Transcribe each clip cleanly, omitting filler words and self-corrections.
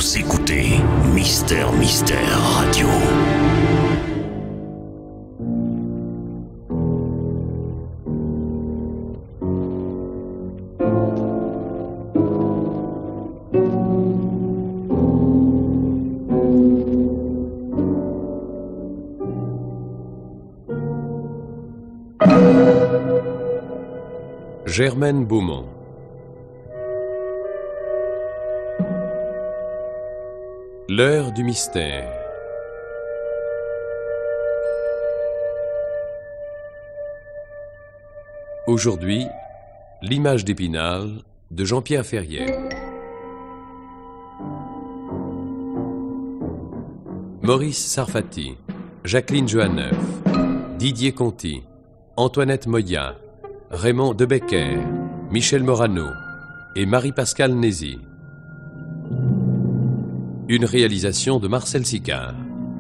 Vous écoutez Mister Radio. Germaine Beaumont. L'heure du mystère. Aujourd'hui, l'image d'Épinal de Jean-Pierre Ferrière. Maurice Sarfati, Jacqueline Johanneuf, Didier Conti, Antoinette Moya, Raymond Debecker, Michel Morano et Marie-Pascale Nézy. Une réalisation de Marcel Sicard.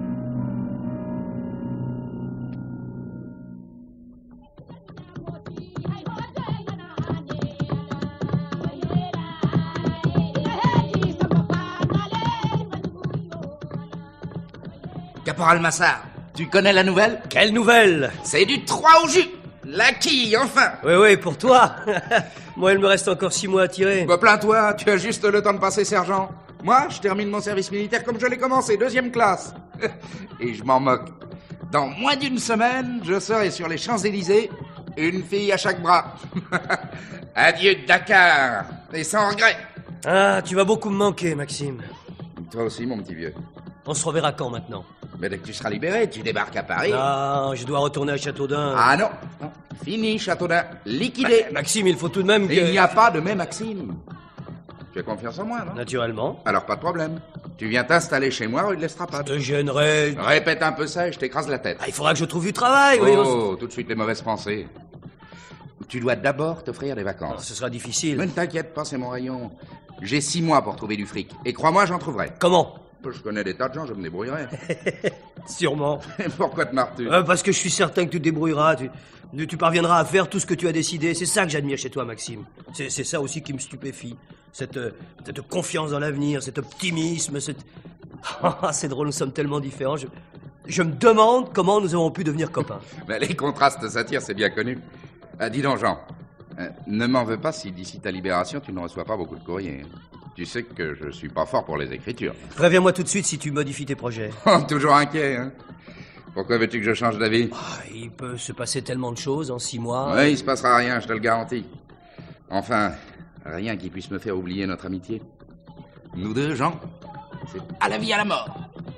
Caporal Massard, tu connais la nouvelle? Quelle nouvelle? C'est du 3 au jus. La quille, enfin. Oui, pour toi. Moi, il me reste encore 6 mois à tirer. Bah, plains-toi, tu as juste le temps de passer sergent. Moi, je termine mon service militaire comme je l'ai commencé, 2e classe. Et je m'en moque. Dans moins d'une semaine, je serai sur les Champs-Élysées, une fille à chaque bras. Adieu Dakar, et sans regret. Ah, tu vas beaucoup me manquer, Maxime. Toi aussi, mon petit vieux. On se reverra quand, maintenant? Mais dès que tu seras libéré, tu débarques à Paris. Non, je dois retourner à Châteaudun. Ah non, fini Châteaudun, liquidé. Maxime, il faut tout de même que... Il n'y a pas de mais Maxime. Tu as confiance en moi, non? Naturellement. Alors pas de problème. Tu viens t'installer chez moi rue de l'Estrapade. Je te gênerai. Répète un peu ça et je t'écrase la tête. Ah, il faudra que je trouve du travail. Oh, tout de suite les mauvaises pensées. Tu dois d'abord t'offrir des vacances. Oh, ce sera difficile. Mais ne t'inquiète pas, c'est mon rayon. J'ai 6 mois pour trouver du fric. Et crois-moi, j'en trouverai. Comment? Je connais des tas de gens, je me débrouillerai. Sûrement. Pourquoi te marres-tu? Parce que je suis certain que tu te débrouilleras. Tu parviendras à faire tout ce que tu as décidé. C'est ça que j'admire chez toi, Maxime. C'est ça aussi qui me stupéfie. Cette confiance dans l'avenir, cet optimisme, c'est drôle, nous sommes tellement différents. Je me demande comment nous avons pu devenir copains. Mais les contrastes s'attirent, c'est bien connu. Dis donc, Jean, ne m'en veux pas si d'ici ta libération, tu ne reçois pas beaucoup de courriers. Tu sais que je suis pas fort pour les écritures. Préviens-moi tout de suite si tu modifies tes projets. Toujours inquiet, hein? Pourquoi veux-tu que je change d'avis? Il peut se passer tellement de choses en 6 mois. Oui, il se passera rien, je te le garantis. Enfin, rien qui puisse me faire oublier notre amitié. Nous deux, Jean, c'est à la vie, à la mort.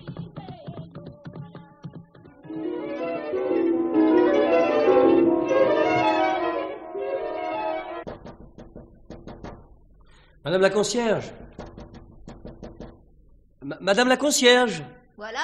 Madame la concierge. Madame la concierge. Voilà.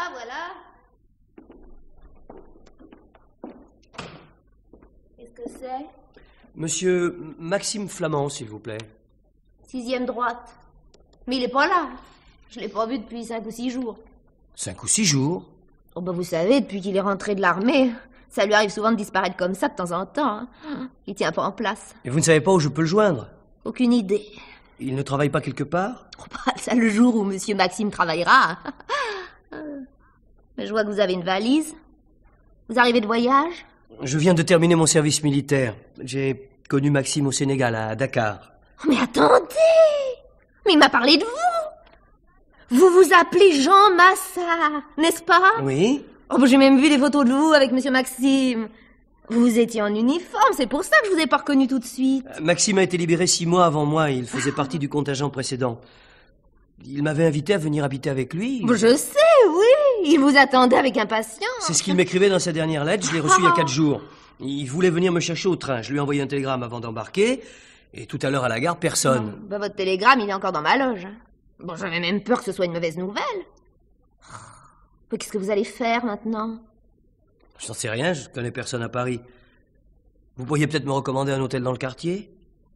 Qu'est-ce que c'est? Monsieur Maxime Flamand, s'il vous plaît. 6e droite. Mais il est pas là. Je l'ai pas vu depuis 5 ou 6 jours. 5 ou 6 jours? Oh bah vous savez, depuis qu'il est rentré de l'armée, ça lui arrive souvent de disparaître comme ça de temps en temps. Hein. Il tient pas en place. Et vous ne savez pas où je peux le joindre? Aucune idée. Il ne travaille pas quelque part? Oh bah ça le jour où monsieur Maxime travaillera. Mais je vois que vous avez une valise. Vous arrivez de voyage? Je viens de terminer mon service militaire. J'ai connu Maxime au Sénégal, à Dakar. Oh, mais attendez! Mais il m'a parlé de vous! Vous vous appelez Jean Massard, n'est-ce pas? Oui. Oh, bah, j'ai même vu des photos de vous avec monsieur Maxime. Vous étiez en uniforme, c'est pour ça que je vous ai pas reconnu tout de suite. Maxime a été libéré 6 mois avant moi. Il faisait partie du contingent précédent. Il m'avait invité à venir habiter avec lui. Je sais, oui. Il vous attendait avec impatience. C'est ce qu'il m'écrivait dans sa dernière lettre. Je l'ai reçu il y a 4 jours. Il voulait venir me chercher au train. Je lui ai envoyé un télégramme avant d'embarquer. Et tout à l'heure à la gare, personne. Bah, votre télégramme, il est encore dans ma loge. Bon, j'avais même peur que ce soit une mauvaise nouvelle. Mais qu'est-ce que vous allez faire maintenant? Je n'en sais rien, je connais personne à Paris. Vous pourriez peut-être me recommander un hôtel dans le quartier?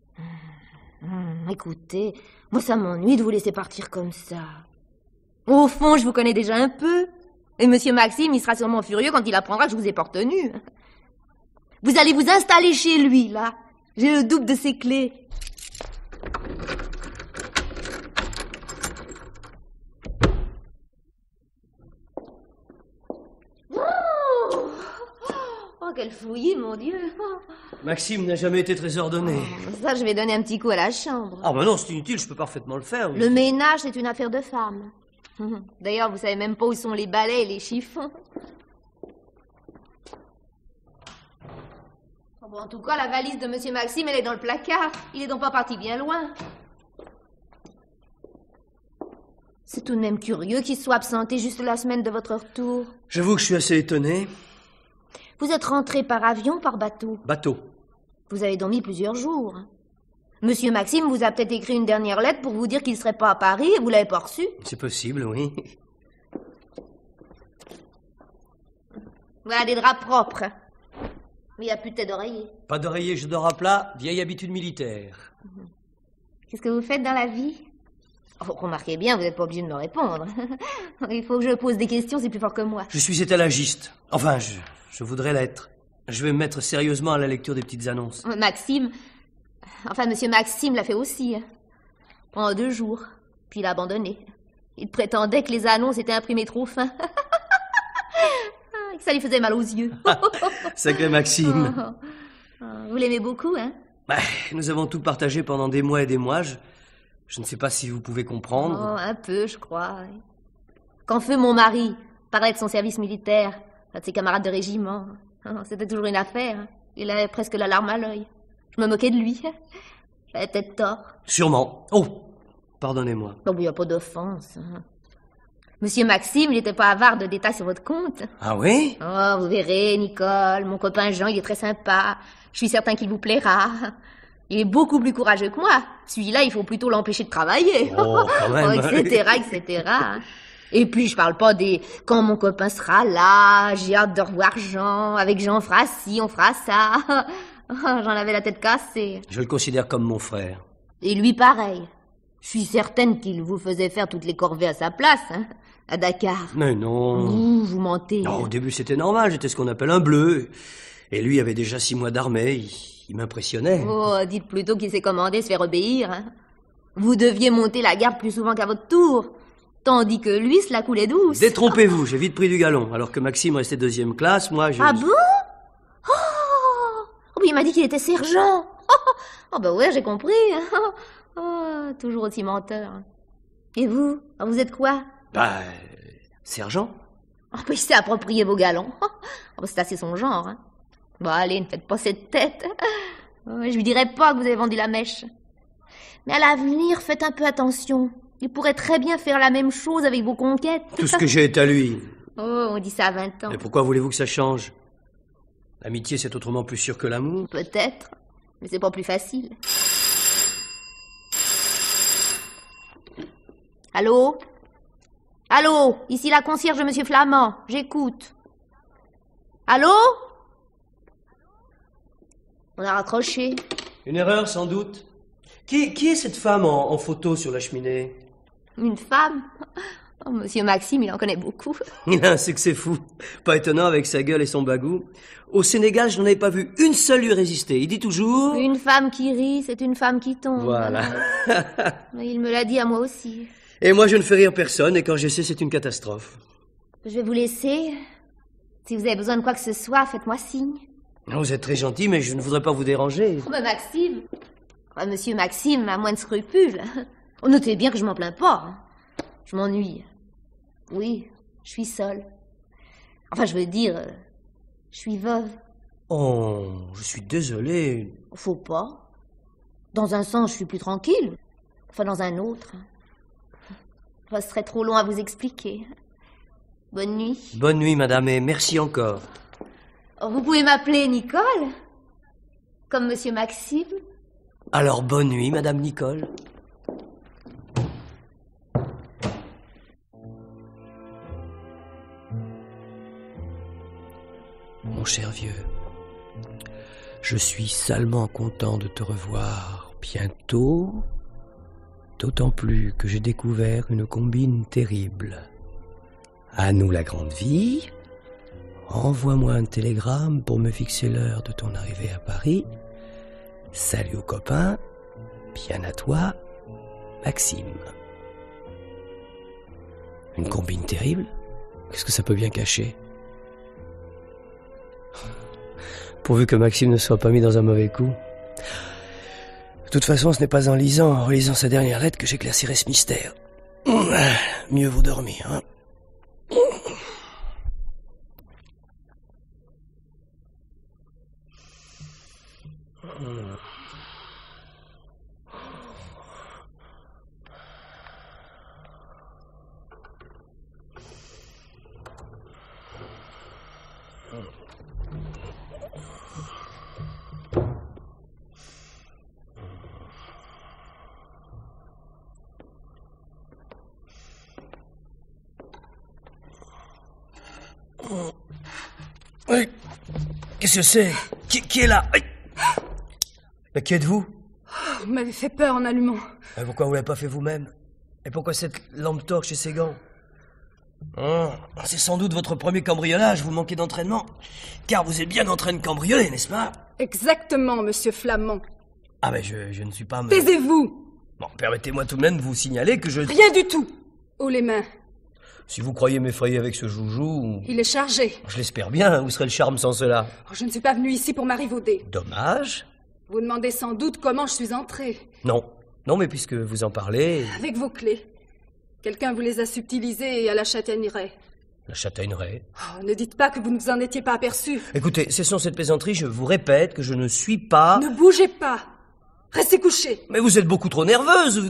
Écoutez, moi ça m'ennuie de vous laisser partir comme ça. Au fond, je vous connais déjà un peu. Et monsieur Maxime, il sera sûrement furieux quand il apprendra que je vous ai pas retenu. Vous allez vous installer chez lui, là. J'ai le double de ses clés. quel fouillis, mon Dieu. Maxime n'a jamais été très ordonné. Ça, je vais donner un petit coup à la chambre. Ah, bah non, c'est inutile, je peux parfaitement le faire. Le ménage, c'est une affaire de femme. D'ailleurs, vous savez même pas où sont les balais et les chiffons. Bon, en tout cas, la valise de Monsieur Maxime, elle est dans le placard. Il est donc pas parti bien loin. C'est tout de même curieux qu'il soit absenté juste la semaine de votre retour. J'avoue que je suis assez étonné. Vous êtes rentré par avion ou par bateau? Bateau. Vous avez donc mis plusieurs jours. Monsieur Maxime vous a peut-être écrit une dernière lettre pour vous dire qu'il ne serait pas à Paris et vous l'avez pas reçue. C'est possible, oui. Voilà des draps propres. Mais il n'y a plus de tête d'oreiller. Pas d'oreiller, je dors à plat, vieille habitude militaire. Qu'est-ce que vous faites dans la vie? Oh, remarquez bien, vous n'êtes pas obligé de me répondre. Il faut que je pose des questions, c'est plus fort que moi. Je suis étalagiste. Enfin, je voudrais l'être. Je vais me mettre sérieusement à la lecture des petites annonces. Maxime... Enfin, Monsieur Maxime l'a fait aussi. Pendant 2 jours. Puis il a abandonné. Il prétendait que les annonces étaient imprimées trop fin. Que ça lui faisait mal aux yeux. Sacré Maxime. Vous l'aimez beaucoup, hein? Bah, nous avons tout partagé pendant des mois et des mois. Je ne sais pas si vous pouvez comprendre. Oh, un peu, je crois. Oui. Quand feu mon mari parlait de son service militaire, de ses camarades de régiment, c'était toujours une affaire. Il avait presque la larme à l'œil. Je me moquais de lui. J'avais peut-être tort. Sûrement. Oh, pardonnez-moi. Oh, il n'y a pas d'offense. Monsieur Maxime, il n'était pas avare de détails sur votre compte. Ah oui? Oh, vous verrez, Nicole, mon copain Jean, il est très sympa. Je suis certain qu'il vous plaira. Il est beaucoup plus courageux que moi. Celui-là, il faut plutôt l'empêcher de travailler. Oh, quand même. etc. Et puis, je parle pas des « quand mon copain sera là, j'ai hâte de revoir Jean, avec Jean on fera ci, on fera ça. » J'en avais la tête cassée. Je le considère comme mon frère. Et lui, pareil. Je suis certaine qu'il vous faisait faire toutes les corvées à sa place, hein, à Dakar. Mais non. Vous mentez. Non, au début, c'était normal. J'étais ce qu'on appelle un bleu. Et lui avait déjà 6 mois d'armée. Il m'impressionnait. Oh, dites plutôt qu'il s'est commandé se faire obéir. Hein. Vous deviez monter la garde plus souvent qu'à votre tour. Tandis que lui, cela coulait douce. Détrompez-vous, j'ai vite pris du galon. Alors que Maxime restait 2e classe, moi, je... Ah bon? Oh, il m'a dit qu'il était sergent. Oh, bah ouais, j'ai compris. Oh, toujours aussi menteur. Et vous? Vous êtes quoi? Bah, sergent. Oh, bah, il s'est approprié vos galons. Oh, c'est assez son genre. Hein. Bon, allez, ne faites pas cette tête. Je lui dirai pas que vous avez vendu la mèche. Mais à l'avenir, faites un peu attention. Il pourrait très bien faire la même chose avec vos conquêtes. Tout ce que j'ai est à lui. Oh, on dit ça à 20 ans. Mais pourquoi voulez-vous que ça change? L'amitié, c'est autrement plus sûr que l'amour. Peut-être, mais c'est pas plus facile. Allô? Allô? Ici la concierge de Monsieur Flamand. J'écoute. Allô? On a raccroché. Une erreur, sans doute. Qui est cette femme en photo sur la cheminée? Une femme? Oh, Monsieur Maxime, il en connaît beaucoup. Il a un succès fou. Pas étonnant avec sa gueule et son bagou. Au Sénégal, je n'en avais pas vu une seule lui résister. Il dit toujours... Une femme qui rit, c'est une femme qui tombe. Voilà. Mais il me l'a dit à moi aussi. Et moi, je ne fais rire personne, et quand j'essaie, c'est une catastrophe. Je vais vous laisser. Si vous avez besoin de quoi que ce soit, faites-moi signe. Vous êtes très gentil, mais je ne voudrais pas vous déranger. Oh, ben Maxime. Oh, Monsieur Maxime a moins de scrupules. Oh, notez bien que je m'en plains pas. Hein. Je m'ennuie. Oui, je suis seule. Enfin, je veux dire, je suis veuve. Oh, je suis désolé. Faut pas. Dans un sens, je suis plus tranquille. Enfin, dans un autre. Ce serait trop long à vous expliquer. Bonne nuit. Bonne nuit, madame, et merci encore. Oh, vous pouvez m'appeler Nicole? Comme Monsieur Maxime? Alors, bonne nuit, madame Nicole. Mon cher vieux, je suis salement content de te revoir bientôt, d'autant plus que j'ai découvert une combine terrible. À nous la grande vie, envoie-moi un télégramme pour me fixer l'heure de ton arrivée à Paris. Salut aux copains, bien à toi, Maxime. Une combine terrible? Qu'est-ce que ça peut bien cacher? Pourvu que Maxime ne soit pas mis dans un mauvais coup. De toute façon, ce n'est pas en relisant sa dernière lettre que j'éclaircirai ce mystère. Mieux vaut dormir, hein. Oui. Qu'est-ce que c'est? Qui est là? Oui. Mais qui êtes-vous? Vous m'avez fait peur en allumant. Et pourquoi vous l'avez pas fait vous-même? Et pourquoi cette lampe torche et ces gants? Oh, c'est sans doute votre premier cambriolage, vous manquez d'entraînement. Car vous êtes bien en train de cambrioler, n'est-ce pas? Exactement, monsieur Flamand. Ah ben je ne suis pas... Taisez-vous! Bon, permettez-moi tout de même de vous signaler que je... Rien du tout! Haut les mains. Si vous croyez m'effrayer avec ce joujou... Il est chargé. Je l'espère bien, où serait le charme sans cela? Je ne suis pas venu ici pour m'arrivauder. Dommage. Vous demandez sans doute comment je suis entrée. Non, mais puisque vous en parlez... Avec vos clés. Quelqu'un vous les a subtilisées à la châtaigneraie. La châtaigneraie? Oh, ne dites pas que vous ne vous en étiez pas aperçu. Écoutez, cessons cette plaisanterie, je vous répète que je ne suis pas... Ne bougez pas. Restez couché. Mais vous êtes beaucoup trop nerveuse.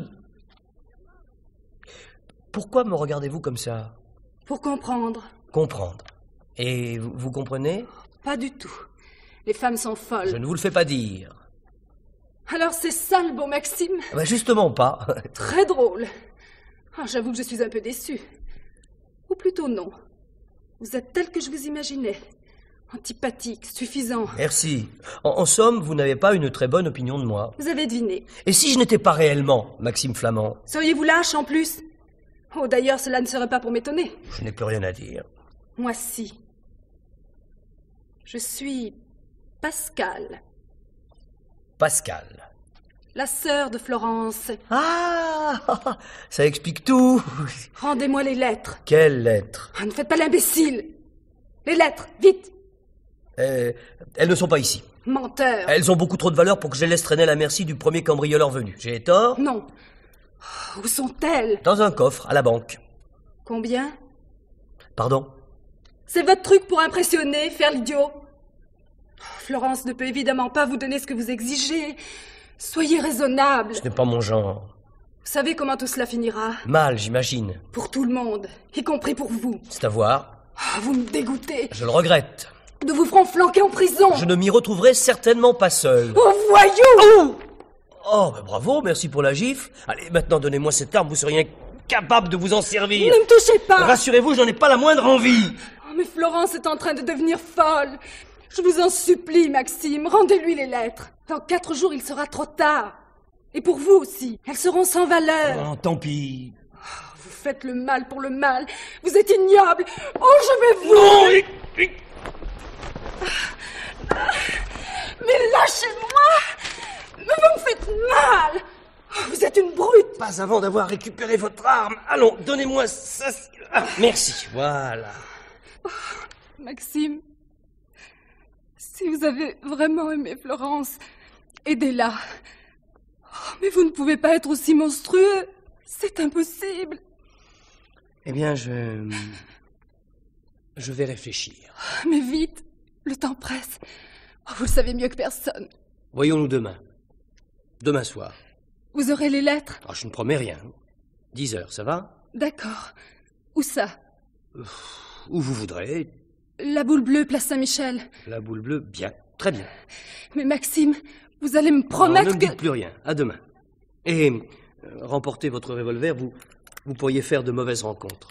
Pourquoi me regardez-vous comme ça? Pour comprendre. Comprendre. Et vous comprenez? Pas du tout. Les femmes sont folles. Je ne vous le fais pas dire. Alors c'est ça le beau Maxime? Ben justement pas. Très drôle. J'avoue que je suis un peu déçue. Ou plutôt non. Vous êtes tel que je vous imaginais. Antipathique, suffisant. Merci. En somme, vous n'avez pas une très bonne opinion de moi. Vous avez deviné. Et si je n'étais pas réellement Maxime Flamand? Seriez-vous lâche en plus? Oh, d'ailleurs, cela ne serait pas pour m'étonner. Je n'ai plus rien à dire. Moi, si. Je suis Pascal. Pascal. La sœur de Florence. Ah, ça explique tout. Rendez-moi les lettres. Quelles lettres? Ne faites pas l'imbécile. Les lettres, vite. Elles ne sont pas ici. Menteur. Elles ont beaucoup trop de valeur pour que je les laisse traîner à la merci du premier cambrioleur venu. J'ai tort? Non. Où sont-elles? Dans un coffre, à la banque. Combien? Pardon? C'est votre truc pour impressionner, faire l'idiot. Florence ne peut évidemment pas vous donner ce que vous exigez. Soyez raisonnable. Ce n'est pas mon genre. Vous savez comment tout cela finira? Mal, j'imagine. Pour tout le monde, y compris pour vous. C'est à voir. Vous me dégoûtez. Je le regrette. Nous vous ferons flanquer en prison. Je ne m'y retrouverai certainement pas seul. Oh, voyou! Oh, ben bravo, merci pour la gifle. Allez, maintenant, donnez-moi cette arme, vous seriez incapable de vous en servir. Ne me touchez pas. Rassurez-vous, j'en ai pas la moindre envie. Oh, mais Florence est en train de devenir folle. Je vous en supplie, Maxime, rendez-lui les lettres. Dans 4 jours, il sera trop tard. Et pour vous aussi, elles seront sans valeur. Oh, tant pis. Vous faites le mal pour le mal. Vous êtes ignoble. Oh, je vais vous... Non, Mais lâchez-moi! Mais vous me faites mal! Oh, vous êtes une brute! Pas avant d'avoir récupéré votre arme. Allons, donnez-moi ça. Ah, merci, voilà. Oh, Maxime, si vous avez vraiment aimé Florence, aidez-la. Oh, mais vous ne pouvez pas être aussi monstrueux. C'est impossible. Eh bien, je vais réfléchir. Mais vite, le temps presse. Oh, vous le savez mieux que personne. Voyons-nous demain. Demain soir. Vous aurez les lettres? Oh, je ne promets rien. 10 heures, ça va? D'accord. Où ça? Où vous voudrez. La boule bleue, place Saint-Michel. La boule bleue, bien. Très bien. Mais Maxime, vous allez me promettre ne me dites plus rien. À demain. Et remportez votre revolver, vous pourriez faire de mauvaises rencontres.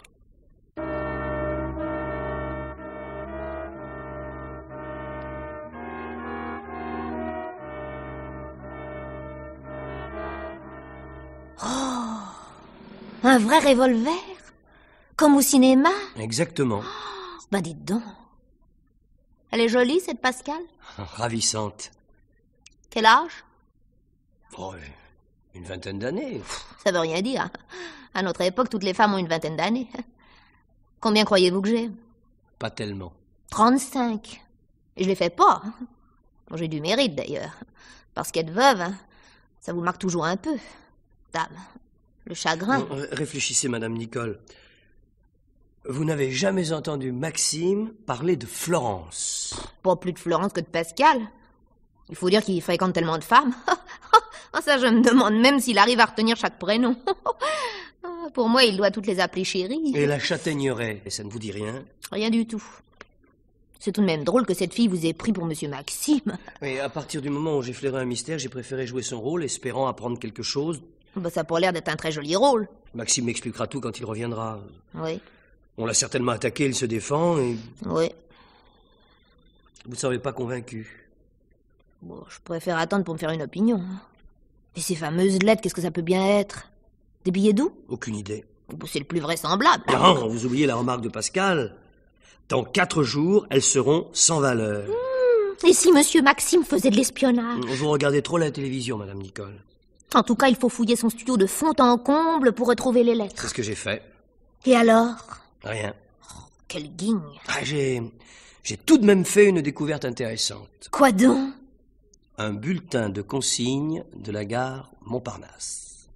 Un vrai revolver? Comme au cinéma? Exactement. Ben dites donc. Elle est jolie, cette Pascal? Ravissante. Quel âge? Oh, une vingtaine d'années. Ça veut rien dire. À notre époque, toutes les femmes ont une vingtaine d'années. Combien croyez-vous que j'ai? Pas tellement. 35. Et je les fais pas. Bon, j'ai du mérite, d'ailleurs. Parce qu'être veuve, ça vous marque toujours un peu. Dame, le chagrin... Non, réfléchissez, Madame Nicole. Vous n'avez jamais entendu Maxime parler de Florence? Pas plus de Florence que de Pascal. Il faut dire qu'il fréquente tellement de femmes. Ça, je me demande même s'il arrive à retenir chaque prénom. Pour moi, il doit toutes les appeler chérie. Et la châtaigneraie, et ça ne vous dit rien? Rien du tout. C'est tout de même drôle que cette fille vous ait pris pour Monsieur Maxime. Et à partir du moment où j'ai flairé un mystère, j'ai préféré jouer son rôle, espérant apprendre quelque chose. Bah, ça a pas l'air d'être un très joli rôle. Maxime m'expliquera tout quand il reviendra. Oui. On l'a certainement attaqué, il se défend et... Oui. Vous ne serez pas convaincu. Bon, je préfère attendre pour me faire une opinion. Et ces fameuses lettres, qu'est-ce que ça peut bien être? Des billets doux? Aucune idée. Bon, c'est le plus vraisemblable. Non, vous oubliez la remarque de Pascal. Dans 4 jours, elles seront sans valeur. Et si Monsieur Maxime faisait de l'espionnage? Vous regardez trop la télévision, Madame Nicole. En tout cas, il faut fouiller son studio de fond en comble pour retrouver les lettres. C'est ce que j'ai fait. Et alors? Rien. Quelle guigne. Ah, j'ai tout de même fait une découverte intéressante. Quoi donc? Un bulletin de consigne de la gare Montparnasse.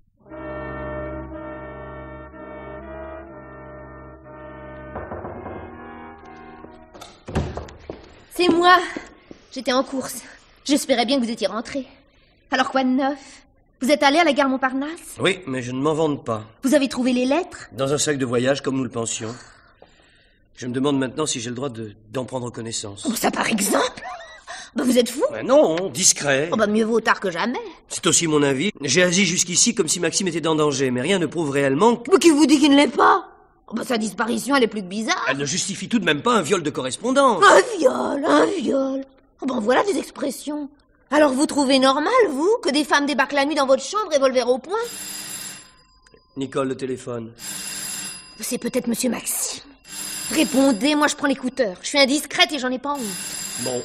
C'est moi. J'étais en course. J'espérais bien que vous étiez rentré. Alors quoi de neuf? Vous êtes allé à la gare Montparnasse? Oui, mais je ne m'en vante pas. Vous avez trouvé les lettres? Dans un sac de voyage, comme nous le pensions. Je me demande maintenant si j'ai le droit d'en prendre connaissance. Oh, ça par exemple? Bah, vous êtes fou? Ben non, discret. Oh, bah, mieux vaut tard que jamais. C'est aussi mon avis. J'ai agi jusqu'ici comme si Maxime était en danger, mais rien ne prouve réellement que... Mais qui vous dit qu'il ne l'est pas? Oh, bah, sa disparition, elle est plus que bizarre. Elle ne justifie tout de même pas un viol de correspondance. Un viol, un viol. Oh, ben voilà des expressions. Alors vous trouvez normal, vous, que des femmes débarquent la nuit dans votre chambre, revolver au poing? Nicole, le téléphone. C'est peut-être Monsieur Maxime. Répondez, moi je prends l'écouteur. Je suis indiscrète et j'en ai pas honte. Bon.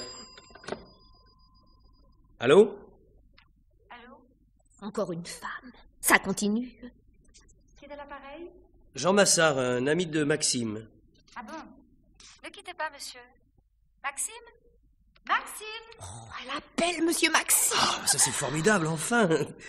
Allô? Allô? Encore une femme. Ça continue. Qui est à l'appareil? Jean Massard, un ami de Maxime. Ah bon? Ne quittez pas, monsieur. Maxime? Maxime? Oh, elle appelle Monsieur Maxime. Ah, ça c'est formidable, enfin.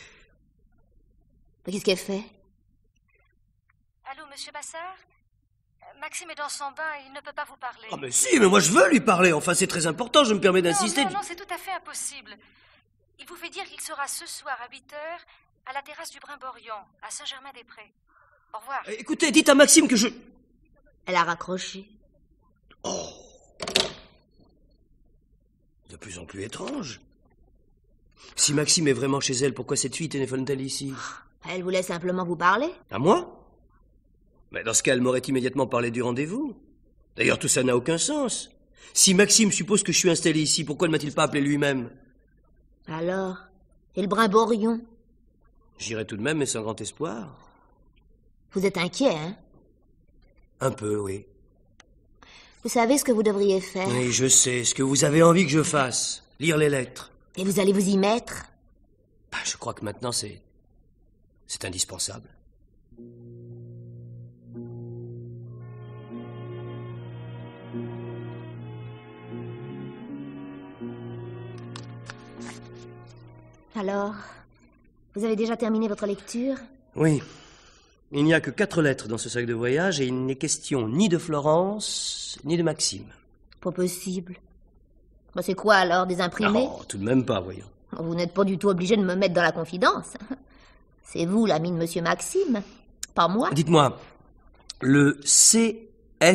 Mais qu'est-ce qu'elle fait? Allô, monsieur Massard? Maxime est dans son bain et il ne peut pas vous parler. Ah mais si, mais moi je veux lui parler. Enfin, c'est très important, je me permets d'insister. Non, c'est tout à fait impossible. Il vous fait dire qu'il sera ce soir à 8h à la terrasse du Brimborion, à Saint-Germain-des-Prés. Au revoir. Écoutez, dites à Maxime que je... Elle a raccroché. Oh. De plus en plus étrange. Si Maxime est vraiment chez elle, pourquoi cette fille téléphone-t-elle ici? Elle voulait simplement vous parler. À moi? Mais dans ce cas, elle m'aurait immédiatement parlé du rendez-vous. D'ailleurs, tout ça n'a aucun sens. Si Maxime suppose que je suis installé ici, pourquoi ne m'a-t-il pas appelé lui-même? Alors? Et le Brimborion? J'irai tout de même, mais sans grand espoir. Vous êtes inquiet, hein? Un peu, oui. Vous savez ce que vous devriez faire? Oui, je sais. Ce que vous avez envie que je fasse. Lire les lettres. Et vous allez vous y mettre? Ben, je crois que maintenant, c'est indispensable. Alors, vous avez déjà terminé votre lecture? Oui. Il n'y a que 4 lettres dans ce sac de voyage et il n'est question ni de Florence, ni de Maxime. Pas possible. Bah, c'est quoi alors, des imprimés? Non, tout de même pas, voyons. Vous n'êtes pas du tout obligé de me mettre dans la confidence. C'est vous, l'ami de Monsieur Maxime, pas moi. Dites-moi, le CFB,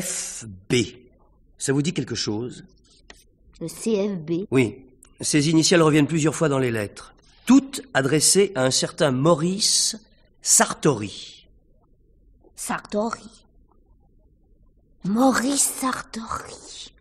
ça vous dit quelque chose? Le CFB? Oui. Ces initiales reviennent plusieurs fois dans les lettres. Toutes adressées à un certain Maurice Sartori. Sartori. Maurice Sartori.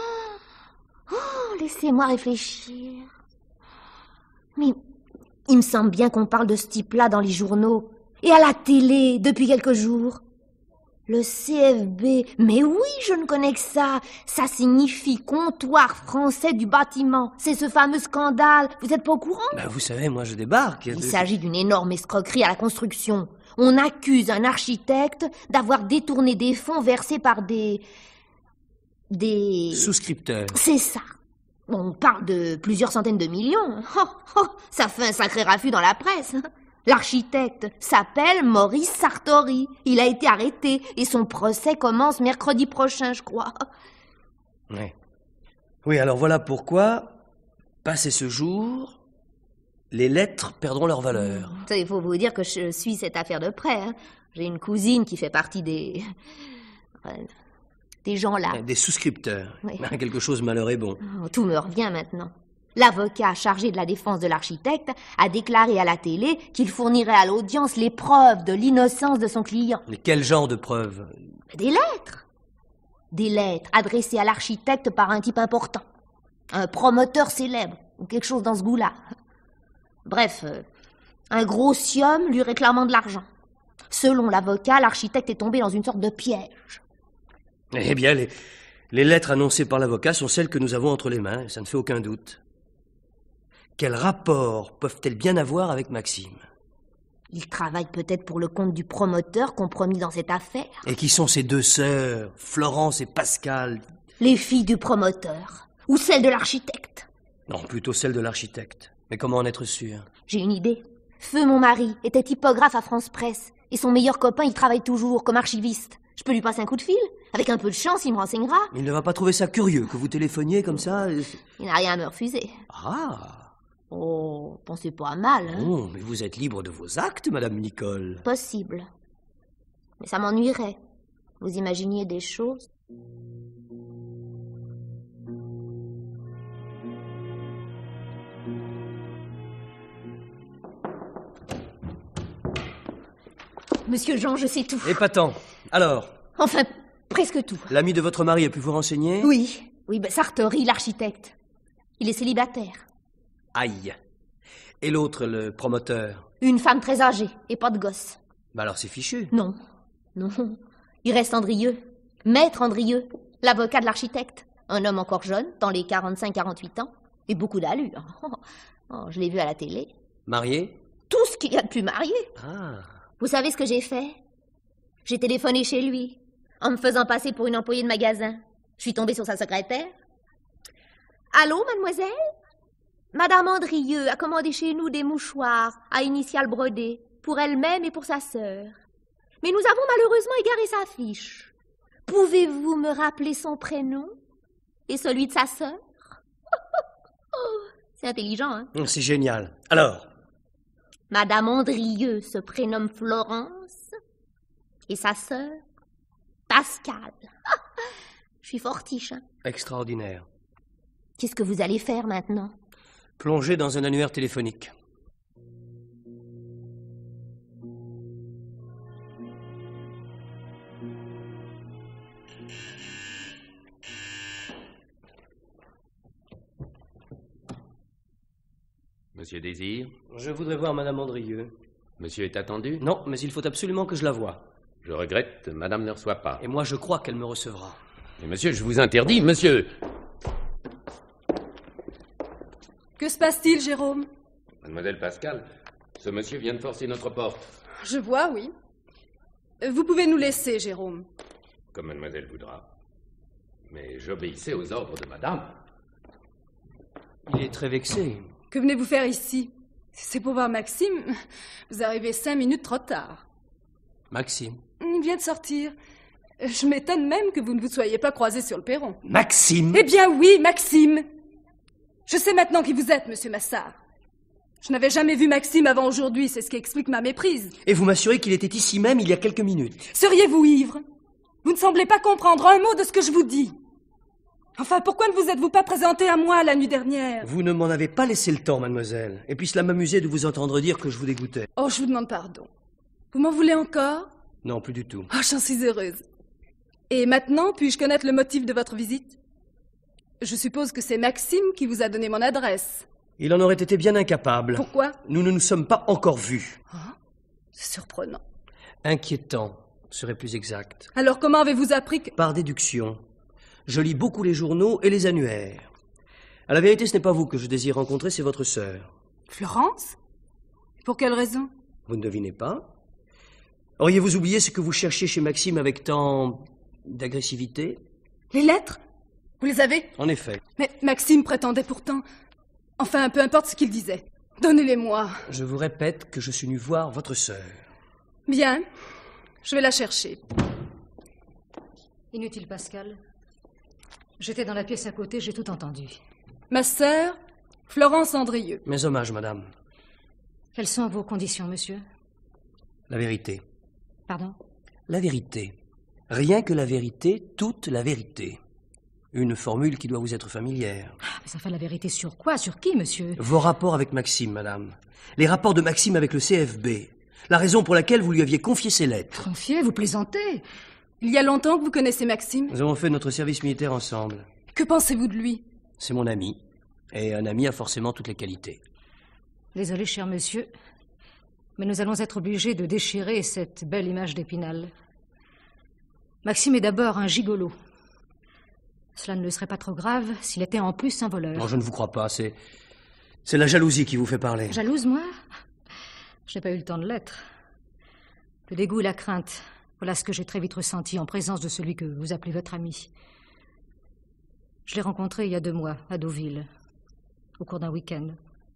Oh, laissez-moi réfléchir. Mais il me semble bien qu'on parle de ce type-là dans les journaux et à la télé depuis quelques jours. Le CFB, mais oui, je ne connais que ça. Ça signifie comptoir français du bâtiment. C'est ce fameux scandale. Vous êtes pas au courant? Ben, vous savez, moi je débarque. Il s'agit d'une énorme escroquerie à la construction. On accuse un architecte d'avoir détourné des fonds versés par des... Souscripteurs. C'est ça. On parle de plusieurs centaines de millions. Ça fait un sacré raffut dans la presse. L'architecte s'appelle Maurice Sartori. Il a été arrêté et son procès commence mercredi prochain, je crois. Oui. Oui, alors voilà pourquoi, passé ce jour, les lettres perdront leur valeur. Il faut vous dire que je suis cette affaire de près. Hein. J'ai une cousine qui fait partie des gens là. Des souscripteurs. Oui. Quelque chose malheur est bon. Oh, tout me revient maintenant. L'avocat chargé de la défense de l'architecte a déclaré à la télé qu'il fournirait à l'audience les preuves de l'innocence de son client. Mais quel genre de preuves? Des lettres. Des lettres adressées à l'architecte par un type important. Un promoteur célèbre, ou quelque chose dans ce goût-là. Bref, un gros sium lui réclamant de l'argent. Selon l'avocat, l'architecte est tombé dans une sorte de piège. Eh bien, les lettres annoncées par l'avocat sont celles que nous avons entre les mains, ça ne fait aucun doute. Quel rapport peuvent-elles bien avoir avec Maxime? Il travaille peut-être pour le compte du promoteur compromis dans cette affaire. Et qui sont ces deux sœurs, Florence et Pascal? Les filles du promoteur, ou celles de l'architecte. Non, plutôt celles de l'architecte. Mais comment en être sûr? J'ai une idée. Feu, mon mari, était typographe à France Presse. Et son meilleur copain, il travaille toujours comme archiviste. Je peux lui passer un coup de fil? Avec un peu de chance, il me renseignera. Il ne va pas trouver ça curieux que vous téléphoniez comme ça? Il n'a rien à me refuser. Ah! Oh, pensez pas à mal, hein? Oh, mais vous êtes libre de vos actes, Madame Nicole. Possible. Mais ça m'ennuierait. Vous imaginiez des choses? Monsieur Jean, je sais tout. Épatant. Alors? Enfin, presque tout. L'ami de votre mari a pu vous renseigner? Oui, Sartori, l'architecte. Il est célibataire. Aïe. Et l'autre, le promoteur? Une femme très âgée et pas de gosse. Bah alors c'est fichu. Non. Il reste Andrieux. Maître Andrieux, l'avocat de l'architecte. Un homme encore jeune, dans les 45-48 ans. Et beaucoup d'allure. Je l'ai vu à la télé. Marié? Tout ce qu'il y a de plus marié. Ah. Vous savez ce que j'ai fait? J'ai téléphoné chez lui, en me faisant passer pour une employée de magasin. Je suis tombée sur sa secrétaire. Allô, mademoiselle? Madame Andrieux a commandé chez nous des mouchoirs à initiales brodées, pour elle-même et pour sa sœur. Mais nous avons malheureusement égaré sa fiche. Pouvez-vous me rappeler son prénom et celui de sa sœur? C'est intelligent, hein? C'est génial. Alors? Madame Andrieux se prénomme Florence et sa sœur, Pascal. Je suis fortiche, hein? Extraordinaire. Qu'est-ce que vous allez faire maintenant? Plonger dans un annuaire téléphonique. Monsieur Désir? Je voudrais voir Madame Andrieux. Monsieur est attendu? Non, mais il faut absolument que je la voie. Je regrette, Madame ne reçoit pas. Et moi, je crois qu'elle me recevra. Mais monsieur, je vous interdis, monsieur! Que se passe-t-il, Jérôme? Mademoiselle Pascal, ce monsieur vient de forcer notre porte. Je vois, oui. Vous pouvez nous laisser, Jérôme. Comme mademoiselle voudra. Mais j'obéissais aux ordres de madame. Il est très vexé. Que venez-vous faire ici? C'est pour voir Maxime. Vous arrivez 5 minutes trop tard. Maxime? Il vient de sortir. Je m'étonne même que vous ne vous soyez pas croisés sur le perron. Maxime? Eh bien oui, Maxime. Je sais maintenant qui vous êtes, monsieur Massard. Je n'avais jamais vu Maxime avant aujourd'hui, c'est ce qui explique ma méprise. Et vous m'assurez qu'il était ici même il y a quelques minutes? Seriez-vous ivre? Vous ne semblez pas comprendre un mot de ce que je vous dis. Enfin, pourquoi ne vous êtes-vous pas présenté à moi la nuit dernière? Vous ne m'en avez pas laissé le temps, mademoiselle. Et puis cela m'amusait de vous entendre dire que je vous dégoûtais. Oh, je vous demande pardon. Vous m'en voulez encore? Non, plus du tout. Oh, j'en suis heureuse. Et maintenant, puis-je connaître le motif de votre visite? Je suppose que c'est Maxime qui vous a donné mon adresse. Il en aurait été bien incapable. Pourquoi? Nous ne nous sommes pas encore vus. Oh, c'est surprenant. Inquiétant, serait plus exact. Alors comment avez-vous appris que... Par déduction. Je lis beaucoup les journaux et les annuaires. À la vérité, ce n'est pas vous que je désire rencontrer, c'est votre sœur. Florence? Pour quelle raison? Vous ne devinez pas? Auriez-vous oublié ce que vous cherchiez chez Maxime avec tant d'agressivité? Les lettres? Vous les avez? En effet. Mais Maxime prétendait pourtant... Enfin, peu importe ce qu'il disait. Donnez-les-moi. Je vous répète que je suis venu voir votre sœur. Bien. Je vais la chercher. Inutile, Pascal. J'étais dans la pièce à côté, j'ai tout entendu. Ma sœur, Florence Andrieux. Mes hommages, madame. Quelles sont vos conditions, monsieur? La vérité. Pardon? La vérité. Rien que la vérité, toute la vérité. Une formule qui doit vous être familière. Ah, mais ça fait la vérité sur quoi? Sur qui, monsieur? Vos rapports avec Maxime, madame. Les rapports de Maxime avec le CFB. La raison pour laquelle vous lui aviez confié ces lettres. Confié? Vous plaisantez? Il y a longtemps que vous connaissez Maxime? Nous avons fait notre service militaire ensemble. Que pensez-vous de lui? C'est mon ami. Et un ami a forcément toutes les qualités. Désolé, cher monsieur, mais nous allons être obligés de déchirer cette belle image d'Épinal. Maxime est d'abord un gigolo. Cela ne le serait pas trop grave s'il était en plus un voleur. Non, je ne vous crois pas. C'est la jalousie qui vous fait parler. Jalouse, moi? Je n'ai pas eu le temps de l'être. Le dégoût et la crainte, voilà ce que j'ai très vite ressenti en présence de celui que vous appelez votre ami. Je l'ai rencontré il y a 2 mois, à Deauville, au cours d'un week-end.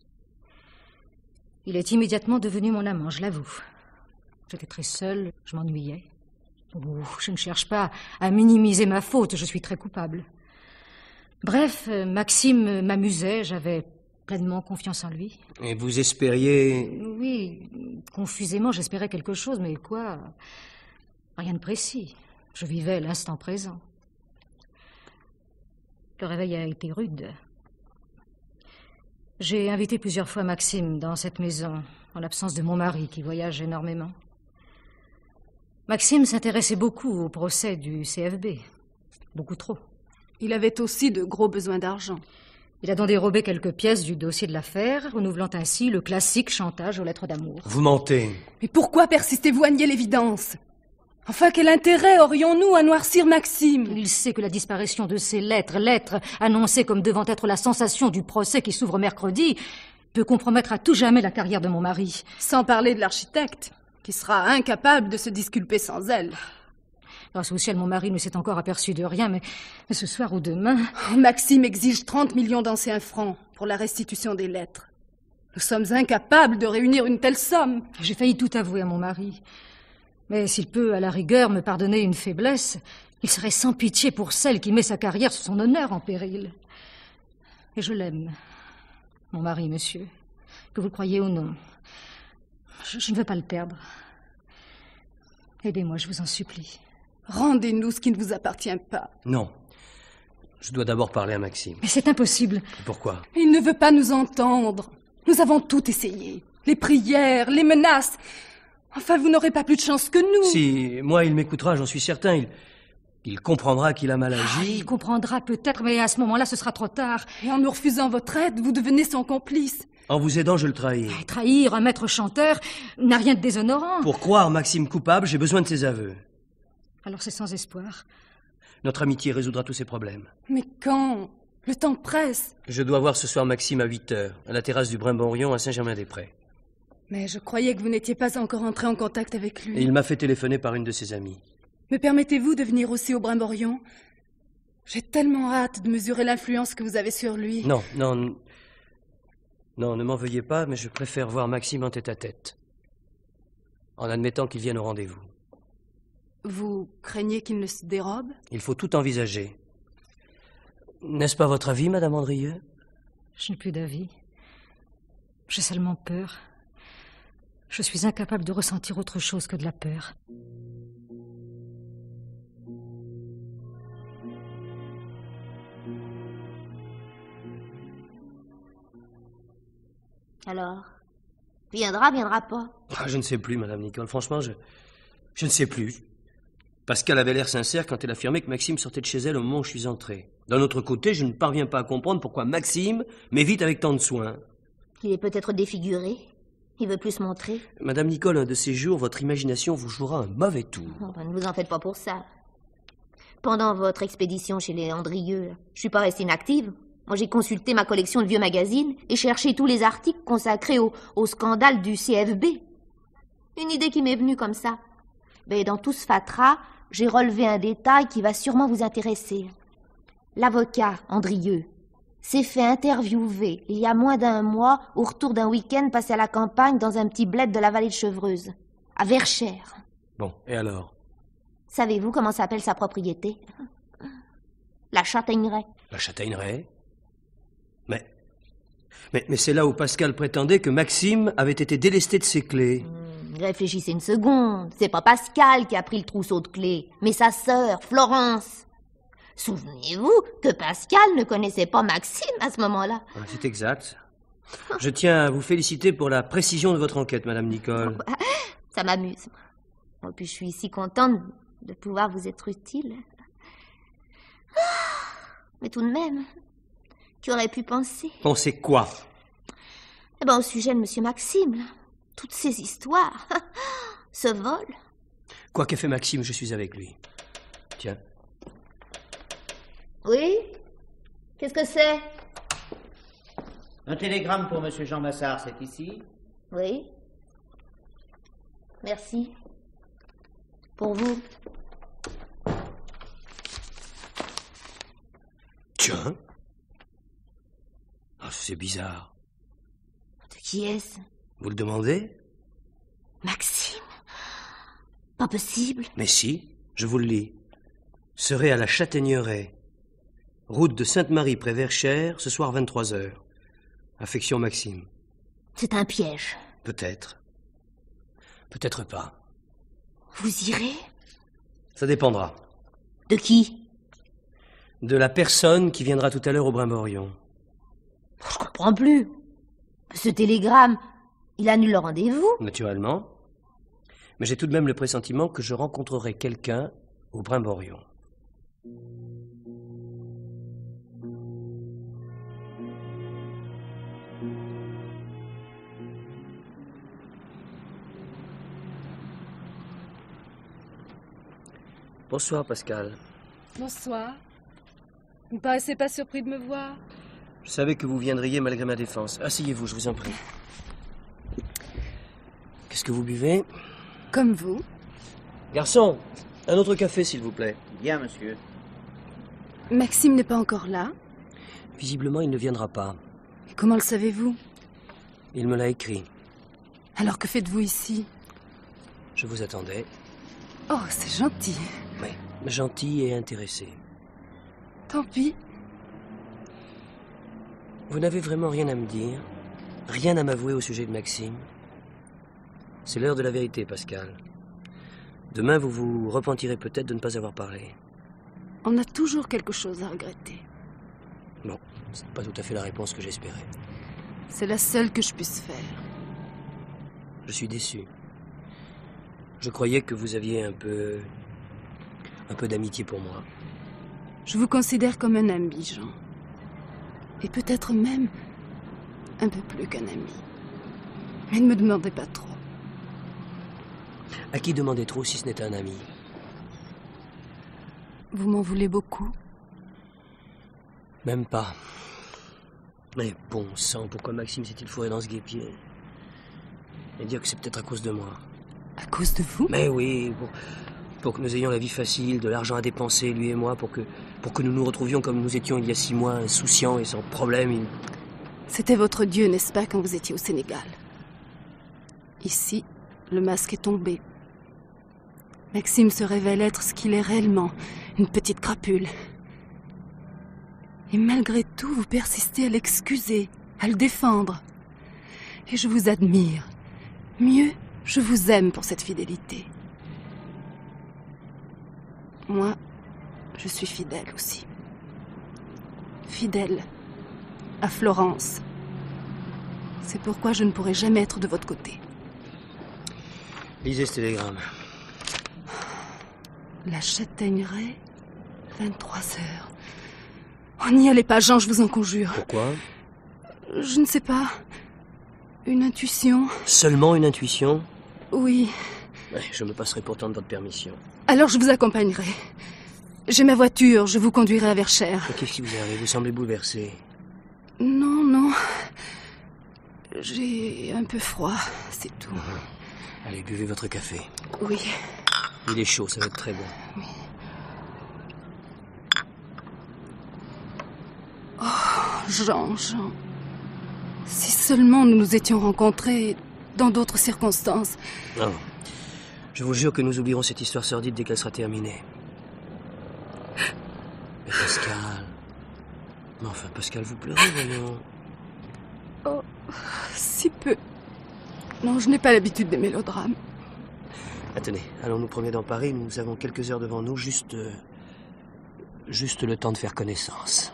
Il est immédiatement devenu mon amant, je l'avoue. J'étais très seule, je m'ennuyais. Oh, je ne cherche pas à minimiser ma faute, je suis très coupable. Bref, Maxime m'amusait, j'avais pleinement confiance en lui. Et vous espériez... Oui, confusément, j'espérais quelque chose, mais quoi? Rien de précis. Je vivais l'instant présent. Le réveil a été rude. J'ai invité plusieurs fois Maxime dans cette maison, en l'absence de mon mari qui voyage énormément. Maxime s'intéressait beaucoup au procès du CFB. Beaucoup trop. Il avait aussi de gros besoins d'argent. Il a donc dérobé quelques pièces du dossier de l'affaire, renouvelant ainsi le classique chantage aux lettres d'amour. Vous mentez. Mais pourquoi persistez-vous à nier l'évidence? Enfin, quel intérêt aurions-nous à noircir Maxime? Il sait que la disparition de ces lettres annoncées comme devant être la sensation du procès qui s'ouvre mercredi, peut compromettre à tout jamais la carrière de mon mari. Sans parler de l'architecte, qui sera incapable de se disculper sans elle. Grâce au ciel, mon mari ne s'est encore aperçu de rien, mais ce soir ou demain... Oh, Maxime exige 30 millions d'anciens francs pour la restitution des lettres. Nous sommes incapables de réunir une telle somme. J'ai failli tout avouer à mon mari. Mais s'il peut, à la rigueur, me pardonner une faiblesse, il serait sans pitié pour celle qui met sa carrière, son honneur en péril. Et je l'aime, mon mari, monsieur, que vous le croyez ou non. Je ne veux pas le perdre. Aidez-moi, je vous en supplie. Rendez-nous ce qui ne vous appartient pas. Non. Je dois d'abord parler à Maxime. Mais c'est impossible. Pourquoi? Il ne veut pas nous entendre. Nous avons tout essayé. Les prières, les menaces. Enfin, vous n'aurez pas plus de chance que nous. Si, moi, il m'écoutera, j'en suis certain. Il comprendra qu'il a mal agi. Il comprendra peut-être, mais à ce moment-là, ce sera trop tard. Et en nous refusant votre aide, vous devenez son complice. En vous aidant, je le trahis. Trahir un maître chanteur n'a rien de déshonorant. Pour croire Maxime coupable, j'ai besoin de ses aveux. Alors c'est sans espoir. Notre amitié résoudra tous ces problèmes. Mais quand? Le temps presse. Je dois voir ce soir Maxime à 8h, à la terrasse du Brimborion à Saint-Germain-des-Prés. Mais je croyais que vous n'étiez pas encore entré en contact avec lui. Et il m'a fait téléphoner par une de ses amies. Me permettez-vous de venir aussi au Brimborion? J'ai tellement hâte de mesurer l'influence que vous avez sur lui. Non, ne m'en veuillez pas, mais je préfère voir Maxime en tête-à-tête. En admettant qu'il vienne au rendez-vous. Vous craignez qu'il ne se dérobe? Il faut tout envisager. N'est-ce pas votre avis, Madame Andrieux? Je n'ai plus d'avis. J'ai seulement peur. Je suis incapable de ressentir autre chose que de la peur. Alors, viendra pas? Je ne sais plus, Madame Nicole. Franchement, je ne sais plus. Pascal avait l'air sincère quand elle affirmait que Maxime sortait de chez elle au moment où je suis entré. D'un autre côté, je ne parviens pas à comprendre pourquoi Maxime m'évite avec tant de soin. Il est peut-être défiguré. Il veut plus se montrer. Madame Nicole, un de ces jours, votre imagination vous jouera un mauvais tour. Oh, ne vous en faites pas pour ça. Pendant votre expédition chez les Andrieux, je suis pas restée inactive. Moi, j'ai consulté ma collection de vieux magazines et cherché tous les articles consacrés au scandale du CFB. Une idée qui m'est venue comme ça. Mais dans tout ce fatras, j'ai relevé un détail qui va sûrement vous intéresser. L'avocat, Andrieux, s'est fait interviewer il y a moins d'un mois au retour d'un week-end passé à la campagne dans un petit bled de la vallée de Chevreuse, à Verchères. Bon, et alors? Savez-vous comment s'appelle sa propriété? La Châtaigneraie. La Châtaigneraie? Mais c'est là où Pascal prétendait que Maxime avait été délesté de ses clés. Réfléchissez une seconde. C'est pas Pascal qui a pris le trousseau de clés, mais sa sœur, Florence. Souvenez-vous que Pascal ne connaissait pas Maxime à ce moment-là. C'est exact. Je tiens à vous féliciter pour la précision de votre enquête, Madame Nicole. Ça m'amuse. Et puis je suis si contente de pouvoir vous être utile. Mais tout de même, qui aurait pu penser? Penser quoi? Eh ben, au sujet de Monsieur Maxime, là. Toutes ces histoires, ce vol. Quoi qu'ait fait Maxime, je suis avec lui. Tiens. Oui? Qu'est-ce que c'est? Un télégramme pour Monsieur Jean Massard, c'est ici? Oui. Merci. Pour vous. Tiens. Ah, c'est bizarre. De qui est-ce? Vous le demandez? Maxime? Pas possible. Mais si, je vous le lis. Serait à la Châtaigneraie. Route de Sainte-Marie près Verchères, ce soir 23h. Affection Maxime. C'est un piège. Peut-être. Peut-être pas. Vous irez? Ça dépendra. De qui? De la personne qui viendra tout à l'heure au Brimborion. Je comprends plus. Ce télégramme, il annule le rendez-vous. Naturellement. Mais j'ai tout de même le pressentiment que je rencontrerai quelqu'un au Brimborion. Bonsoir, Pascal. Bonsoir. Vous ne paraissez pas surpris de me voir? Je savais que vous viendriez malgré ma défense. Asseyez-vous, je vous en prie. Qu'est-ce que vous buvez? Comme vous. Garçon, un autre café, s'il vous plaît. Bien, monsieur. Maxime n'est pas encore là? Visiblement, il ne viendra pas. Et comment le savez-vous? Il me l'a écrit. Alors que faites-vous ici? Je vous attendais. Oh, c'est gentil. Oui, gentil et intéressé. Tant pis. Vous n'avez vraiment rien à me dire? Rien à m'avouer au sujet de Maxime? C'est l'heure de la vérité, Pascal. Demain, vous vous repentirez peut-être de ne pas avoir parlé. On a toujours quelque chose à regretter. Non, ce n'est pas tout à fait la réponse que j'espérais. C'est la seule que je puisse faire. Je suis déçu. Je croyais que vous aviez un peu d'amitié pour moi. Je vous considère comme un ami, Jean. Et peut-être même un peu plus qu'un ami. Mais ne me demandez pas trop. À qui demander trop si ce n'est un ami? Vous m'en voulez beaucoup? Même pas. Mais bon sang, pourquoi Maxime s'est-il fourré dans ce guêpier? Et dire que c'est peut-être à cause de moi. À cause de vous? Mais oui, pour que nous ayons la vie facile, de l'argent à dépenser, lui et moi, pour que nous nous retrouvions comme nous étions il y a 6 mois, insouciants et sans problème. C'était votre Dieu, n'est-ce pas, quand vous étiez au Sénégal? Ici, le masque est tombé. Maxime se révèle être ce qu'il est réellement, une petite crapule. Et malgré tout, vous persistez à l'excuser, à le défendre. Et je vous admire. Mieux, je vous aime pour cette fidélité. Moi, je suis fidèle aussi. Fidèle à Florence. C'est pourquoi je ne pourrai jamais être de votre côté. Lisez ce télégramme. La Châtaigneraie, 23h. Oh, n'y allez pas, Jean, je vous en conjure. Pourquoi? Je ne sais pas. Une intuition. Seulement une intuition? Oui. Je me passerai pourtant de votre permission. Alors je vous accompagnerai. J'ai ma voiture, je vous conduirai à Verchères. Qu'est-ce qui vous arrive? Vous semblez bouleversé. Non, non. J'ai un peu froid, c'est tout. Allez, buvez votre café. Oui. Il est chaud, ça va être très bon. Oui. Jean. Si seulement nous nous étions rencontrés dans d'autres circonstances. Non. Je vous jure que nous oublierons cette histoire sordide dès qu'elle sera terminée. Mais Pascal... Mais enfin, Pascal, vous pleurez, voyons. Oh, si peu. Non, je n'ai pas l'habitude des mélodrames. Attendez, allons nous promener dans Paris. Nous avons quelques heures devant nous, juste le temps de faire connaissance.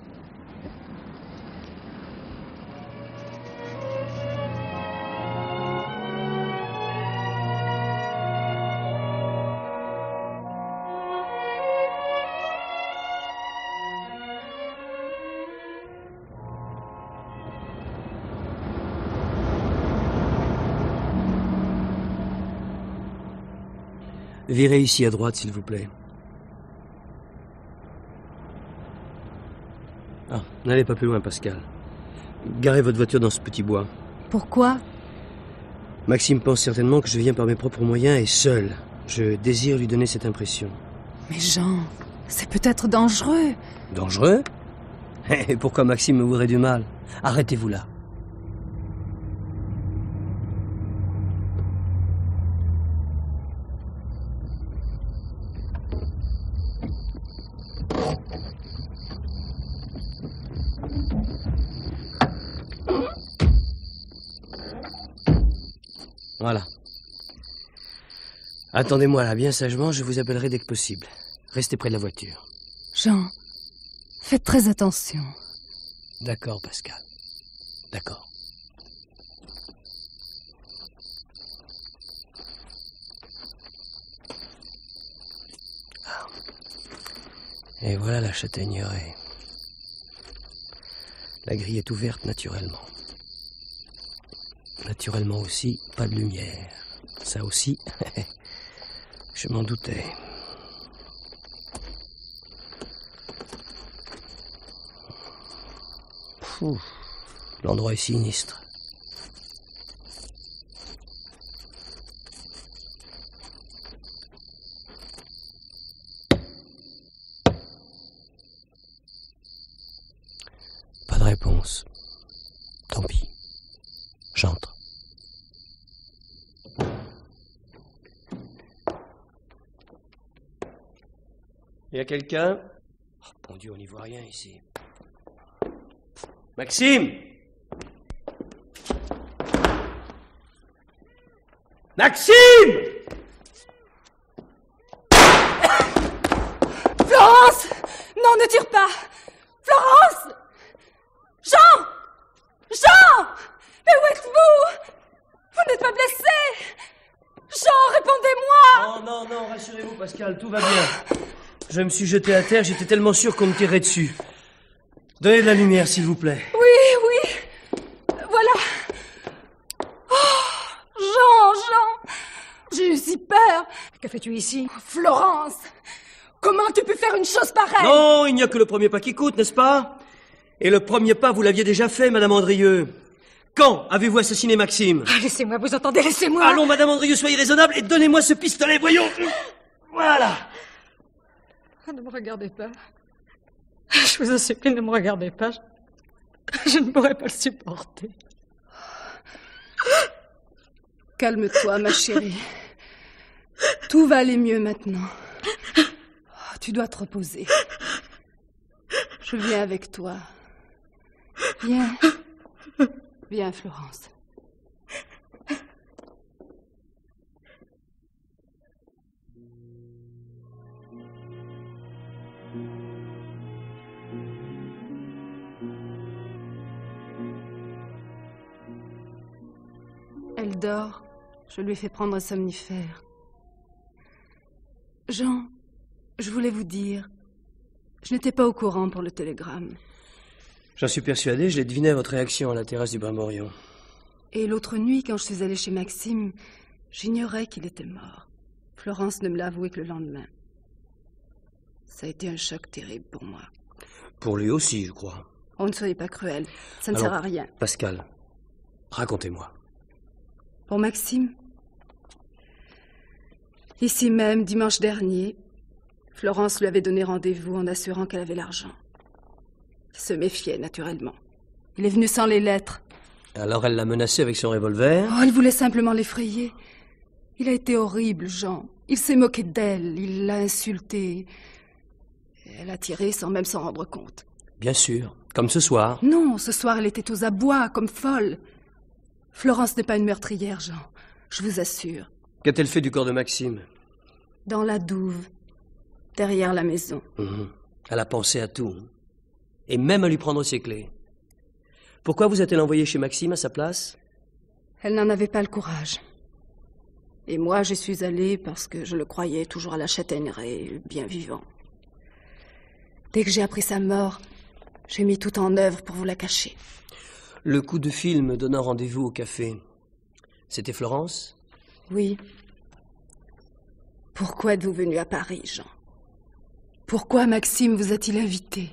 Virez ici à droite, s'il vous plaît. Ah, n'allez pas plus loin, Pascal. Garez votre voiture dans ce petit bois. Pourquoi? Maxime pense certainement que je viens par mes propres moyens et seul. Je désire lui donner cette impression. Mais Jean, c'est peut-être dangereux. Dangereux? Et pourquoi Maxime me voudrait du mal? Arrêtez-vous là. Voilà. Attendez-moi là, bien sagement, je vous appellerai dès que possible. Restez près de la voiture. Jean, faites très attention. D'accord, Pascal. D'accord. Et voilà la châtaigneraie. La grille est ouverte naturellement. Naturellement aussi, pas de lumière. Ça aussi, je m'en doutais. L'endroit est sinistre. Pas de réponse. Tant pis. J'entre. Y a quelqu'un? Oh, bon Dieu, on n'y voit rien ici. Maxime! Maxime! Florence! Non, ne tire pas! Florence! Jean! Jean! Mais où êtes-vous? Vous n'êtes pas blessé? Jean, répondez-moi! Non, non, non, rassurez-vous, Pascal, tout va bien. Je me suis jeté à terre, j'étais tellement sûr qu'on me tirerait dessus. Donnez de la lumière, s'il vous plaît. Oui. Voilà. Oh, Jean! J'ai eu si peur. Que fais-tu ici? Florence! Comment tu peux faire une chose pareille? Non, il n'y a que le premier pas qui coûte, n'est-ce pas? Et le premier pas, vous l'aviez déjà fait, Madame Andrieux. Quand avez-vous assassiné Maxime? Ah, laissez-moi, vous entendez, laissez-moi. Allons, Madame Andrieux, soyez raisonnable et donnez-moi ce pistolet, voyons. Voilà. Ne me regardez pas. Je vous en supplie, ne me regardez pas. Je ne pourrais pas le supporter. Calme-toi, ma chérie. Tout va aller mieux maintenant. Oh, tu dois te reposer. Je viens avec toi. Viens. Viens, Florence. Elle dort. Je lui ai fait prendre un somnifère. Jean, je voulais vous dire, je n'étais pas au courant pour le télégramme. J'en suis persuadé, je l'ai deviné à votre réaction à la terrasse du Brimborion. Et l'autre nuit, quand je suis allée chez Maxime, j'ignorais qu'il était mort. Florence ne me l'a avoué que le lendemain. Ça a été un choc terrible pour moi. Pour lui aussi, je crois. Oh, ne soyez pas cruel. Ça ne Alors, sert à rien. Pascal, racontez-moi. Pour Maxime, ici même, dimanche dernier, Florence lui avait donné rendez-vous en assurant qu'elle avait l'argent. Il se méfiait, naturellement. Il est venu sans les lettres. Alors elle l'a menacé avec son revolver. Oh, elle voulait simplement l'effrayer. Il a été horrible, Jean. Il s'est moqué d'elle, il l'a insultée. Elle a tiré sans même s'en rendre compte. Bien sûr, comme ce soir. Non, ce soir, elle était aux abois, comme folle. Florence n'est pas une meurtrière, Jean. Je vous assure. Qu'a-t-elle fait du corps de Maxime? Dans la douve, derrière la maison. Elle a pensé à tout. Et même à lui prendre ses clés. Pourquoi vous a-t-elle envoyé chez Maxime à sa place? Elle n'en avait pas le courage. Et moi, j'y suis allée parce que je le croyais toujours à la châtaigneraie, bien vivant. Dès que j'ai appris sa mort, j'ai mis tout en œuvre pour vous la cacher. Le coup de fil me donnant rendez-vous au café. C'était Florence? Oui. Pourquoi êtes-vous venu à Paris, Jean? Pourquoi Maxime vous a-t-il invité?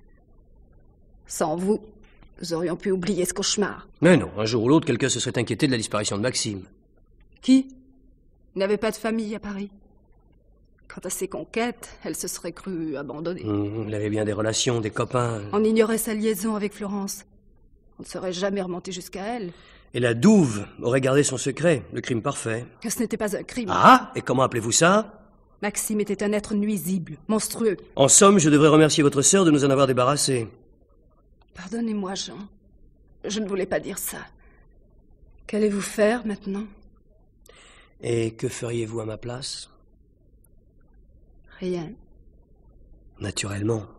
Sans vous, nous aurions pu oublier ce cauchemar. Mais non, un jour ou l'autre, quelqu'un se serait inquiété de la disparition de Maxime. Qui? Il n'avait pas de famille à Paris. Quant à ses conquêtes, elle se serait crue abandonnée. Il avait bien des relations, des copains. On ignorait sa liaison avec Florence. On ne serait jamais remonté jusqu'à elle. Et la douve aurait gardé son secret, le crime parfait. Ce n'était pas un crime. Ah, et comment appelez-vous ça? Maxime était un être nuisible, monstrueux. En somme, je devrais remercier votre sœur de nous en avoir débarrassés. Pardonnez-moi, Jean. Je ne voulais pas dire ça. Qu'allez-vous faire maintenant? Et que feriez-vous à ma place? Rien. Naturellement.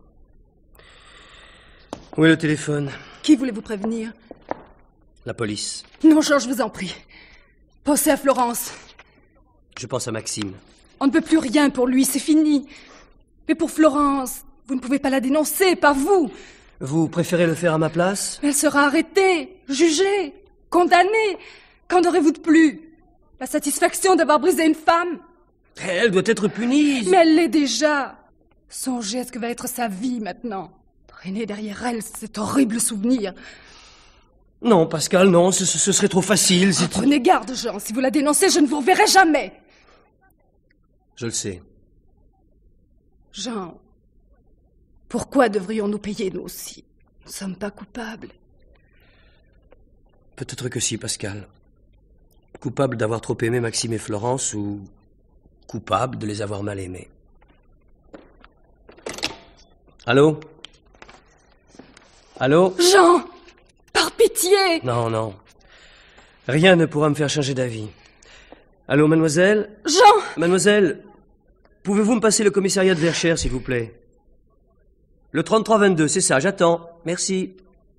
Où est le téléphone? Qui voulez-vous prévenir? La police. Non, Jean, je vous en prie. Pensez à Florence. Je pense à Maxime. On ne peut plus rien pour lui, c'est fini. Mais pour Florence, vous ne pouvez pas la dénoncer, pas vous. Vous préférez le faire à ma place? Elle sera arrêtée, jugée, condamnée. Qu'en aurez-vous de plus? La satisfaction d'avoir brisé une femme? Elle doit être punie. Mais elle l'est déjà. Songez à ce que va être sa vie maintenant. Traîner derrière elle cet horrible souvenir. Non, Pascal, non, ce serait trop facile. Prenez garde, Jean. Si vous la dénoncez, je ne vous reverrai jamais. Je le sais. Jean, pourquoi devrions-nous payer, nous aussi? Nous ne sommes pas coupables. Peut-être que si, Pascal. Coupable d'avoir trop aimé Maxime et Florence ou coupable de les avoir mal aimés. Allô? Allô? Jean! Par pitié! Non, non. Rien ne pourra me faire changer d'avis. Allô, mademoiselle? Jean! Mademoiselle, pouvez-vous me passer le commissariat de Verchères, s'il vous plaît? Le 3322, c'est ça, j'attends. Merci.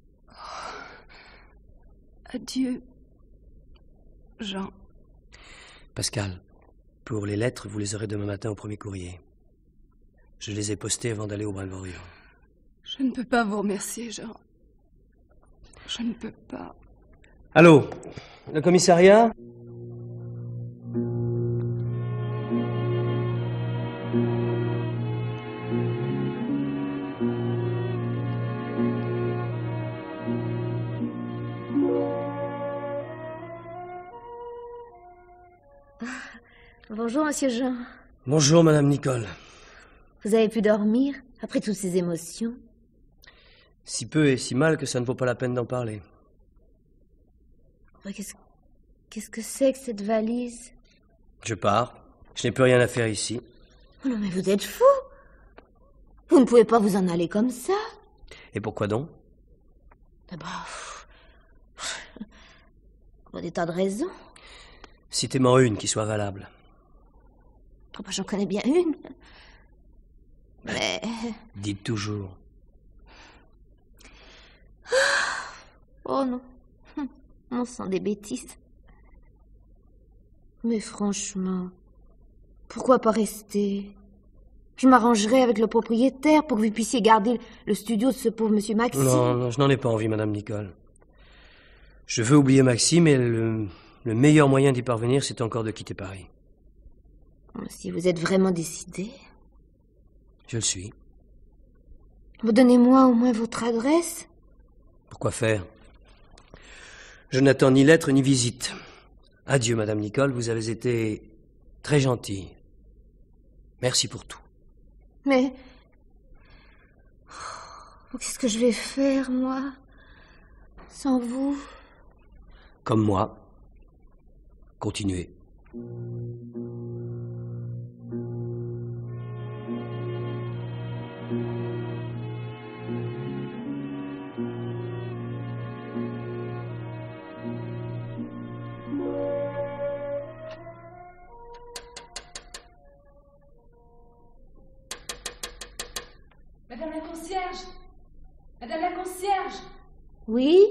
Adieu, Jean. Pascal, pour les lettres, vous les aurez demain matin au premier courrier. Je les ai postées avant d'aller au Brimborion. Je ne peux pas vous remercier, Jean. Je ne peux pas. Allô? Le commissariat? Bonjour, monsieur Jean. Bonjour, madame Nicole. Vous avez pu dormir après toutes ces émotions? Si peu et si mal que ça ne vaut pas la peine d'en parler. Qu'est-ce que c'est que cette valise? Je pars. Je n'ai plus rien à faire ici. Oh non, mais vous êtes fou! Vous ne pouvez pas vous en aller comme ça. Et pourquoi donc? Pour des tas de raisons. Citez-moi une qui soit valable. Oh, j'en connais bien une. Mais... Dites toujours. Oh non. On sent des bêtises. Mais franchement, pourquoi pas rester? Je m'arrangerai avec le propriétaire pour que vous puissiez garder le studio de ce pauvre monsieur Maxime. Non, je n'en ai pas envie, madame Nicole. Je veux oublier Maxime et le meilleur moyen d'y parvenir, c'est encore de quitter Paris. Si vous êtes vraiment décidé... Je le suis. Vous donnez-moi au moins votre adresse. Pourquoi faire? Je n'attends ni lettre ni visite. Adieu, madame Nicole, vous avez été très gentille. Merci pour tout. Mais... Oh, qu'est-ce que je vais faire, moi, sans vous? Comme moi. Continuez. Madame la concierge! Madame la concierge! Oui?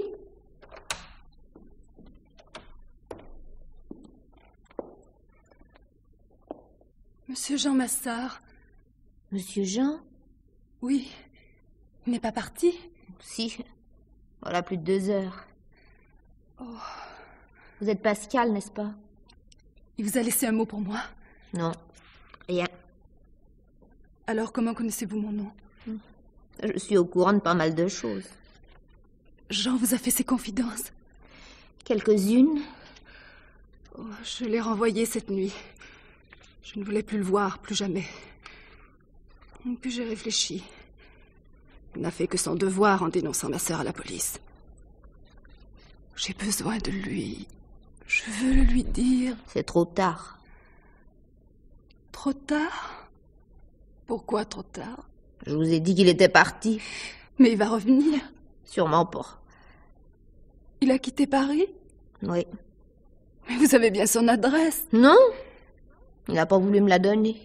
Monsieur Jean Massard. Monsieur Jean? Oui. Il n'est pas parti? Si. Voilà plus de 2 heures. Oh. Vous êtes Pascal, n'est-ce pas? Il vous a laissé un mot pour moi? Non. Rien. Alors comment connaissez-vous mon nom? Je suis au courant de pas mal de choses. Jean vous a fait ses confidences? Quelques-unes. Oh, je l'ai renvoyé cette nuit. Je ne voulais plus le voir, plus jamais. Puis j'ai réfléchi. Il n'a fait que son devoir en dénonçant ma sœur à la police. J'ai besoin de lui. Je veux le lui dire. C'est trop tard. Trop tard? Pourquoi trop tard? Je vous ai dit qu'il était parti. Mais il va revenir? Sûrement pas. Il a quitté Paris? Oui. Mais vous avez bien son adresse? Non. Il n'a pas voulu me la donner.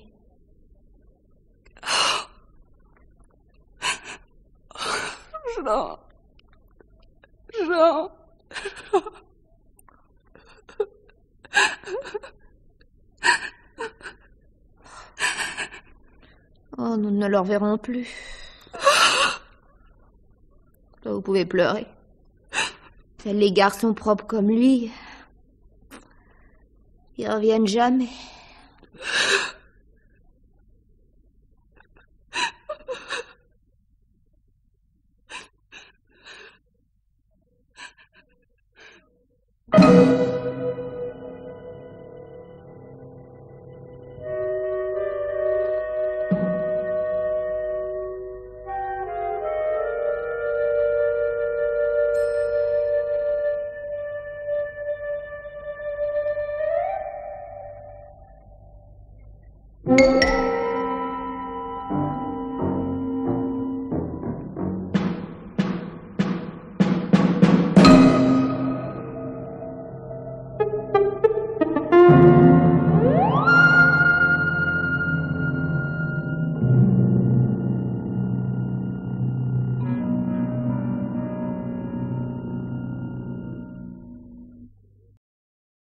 Jean. Jean. Oh, nous ne le reverrons plus. Vous pouvez pleurer. Les garçons propres comme lui, ils reviennent jamais.